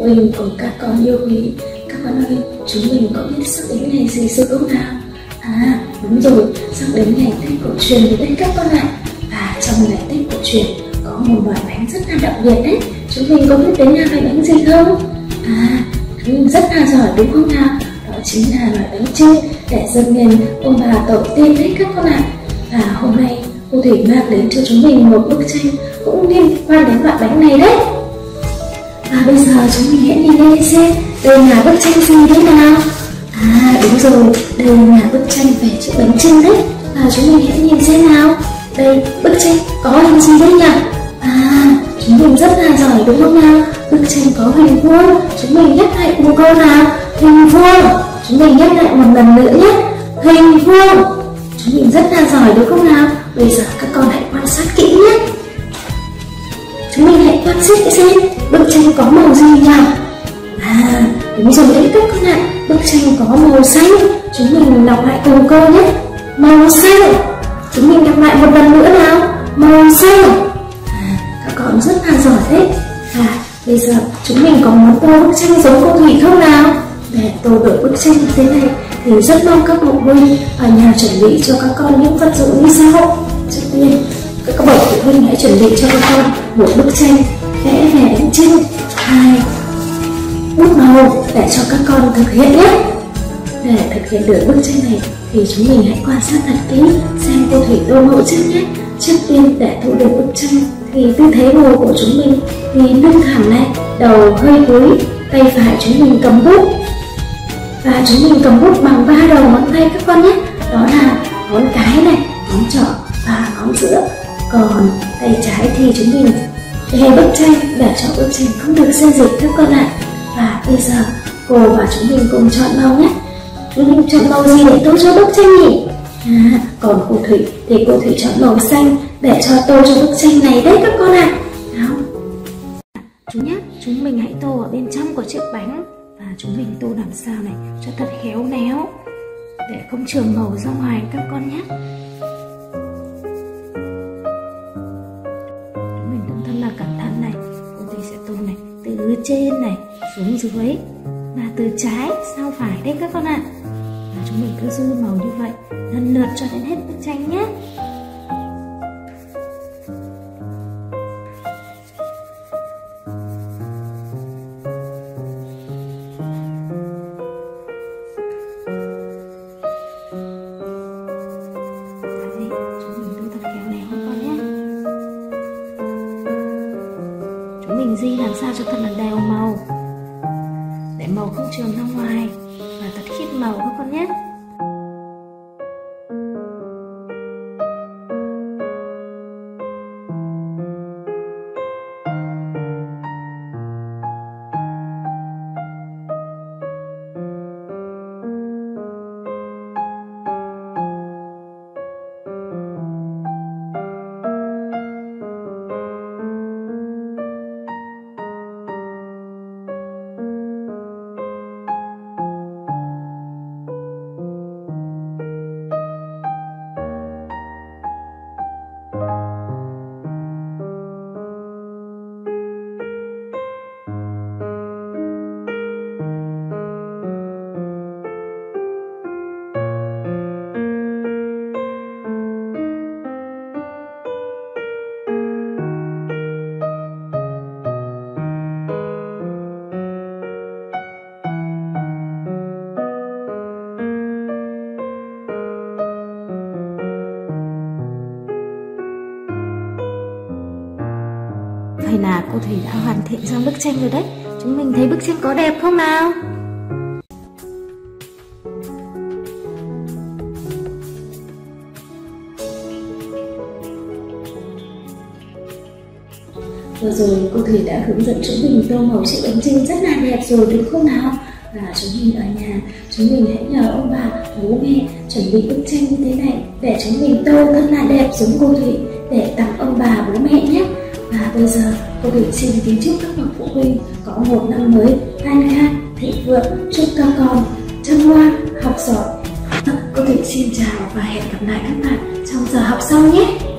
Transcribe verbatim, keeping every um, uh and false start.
phụ huynh cùng các con yêu quý. Các con ơi, chúng mình có biết sắp đến ngày gì rồi không nào? À đúng rồi, sắp đến ngày Tết cổ truyền rồi đấy các con ạ. Và trong ngày Tết cổ truyền có một loại bánh rất là đặc biệt đấy. Chúng mình có biết đến là loại bánh gì không? À, chúng mình rất là giỏi đúng không nào? Đó chính là loại bánh chưng để dâng lên ông bà tổ tiên đấy các con ạ. Và hôm nay cô Thủy mang đến cho chúng mình một bức tranh cũng liên quan đến loại bánh này đấy. Và bây giờ chúng mình hãy nhìn lên xem đây là bức tranh gì đấy nào. À đúng rồi, đây là bức tranh về chiếc bánh chưng đấy. Và chúng mình hãy nhìn xem nào. Đây, bức tranh có hình gì đấy nhỉ? À, chúng mình rất là giỏi đúng không nào? Bức tranh có hình vuông. Chúng mình nhắc lại một câu nào. Hình vuông. Chúng mình nhắc lại một lần nữa nhé. Hình vuông. Chúng mình rất là giỏi đúng không nào? Bây giờ các con hãy quan sát kỹ nhé. Chúng mình hãy quan sát xem bức tranh có màu gì nhỉ? À, đúng rồi đấy các con ạ. Bức tranh có màu xanh. Chúng mình đọc lại cùng câu nhé. Màu xanh. Chúng mình đọc lại một lần nữa nào. Màu xanh. À, các con rất là giỏi đấy. Và bây giờ chúng mình có muốn tô bức tranh giống cô Thủy không nào? Để tô được bức tranh như thế này thì rất mong các bậc phụ huynh ở nhà chuẩn bị cho các con những vật dụng như sau. Trước tiên, các bậc phụ huynh hãy chuẩn bị cho các con một bức tranh vẽ về bánh chưng. Hai, bút màu để cho các con thực hiện nhé. Để thực hiện được bức tranh này thì chúng mình hãy quan sát thật kỹ xem cô Thủy tô mẫu trước nhé. Trước tiên để thu được bức tranh thì tư thế ngồi của chúng mình thì lưng thẳng này, đầu hơi cúi, tay phải chúng mình cầm bút. Và chúng mình cầm bút bằng ba đầu ngón tay các con nhé. Đó là ngón cái này, ngón trỏ và ngón giữa. Còn tay trái thì chúng mình để bức tranh để cho bức tranh không được xê dịch các con ạ. Và bây giờ cô và chúng mình cùng chọn màu nhé. Chúng mình chọn màu gì để tô cho bức tranh nhỉ? À, còn cô Thủy thì cô Thủy chọn màu xanh để cho tô cho bức tranh này đấy các con ạ. Nào, chúng nhé, chúng mình hãy tô ở bên trong của chiếc bánh. Và chúng mình tô làm sao này cho thật khéo léo để không trường màu ra ngoài các con nhé. Chúng mình tô thật là cẩn thận này. Cô Thủy sẽ tô này từ trên này xuống dưới và từ trái sang phải đây các con ạ. Và chúng mình cứ dư màu như vậy lần lượt cho đến hết bức tranh nhé. Mình di làm sao cho thật là đều màu để màu không trường ra ngoài và thật khít màu các con nhé. Vậy là cô Thủy đã hoàn thiện xong bức tranh rồi đấy. Chúng mình thấy bức tranh có đẹp không nào? Vừa rồi cô Thủy đã hướng dẫn chúng mình tô màu chiếc bánh chưng rất là đẹp rồi đúng không nào? Và chúng mình ở nhà, chúng mình hãy nhờ ông bà, bố mẹ chuẩn bị bức tranh như thế này để chúng mình tô thật là đẹp giống cô Thủy để tặng ông bà, bố mẹ nhé. Và bây giờ cô Thủy xin kính chúc các bậc phụ huynh có một năm mới an khang, thịnh vượng, chúc các con chăm ngoan, học giỏi. Cô Thủy xin chào và hẹn gặp lại các bạn trong giờ học sau nhé.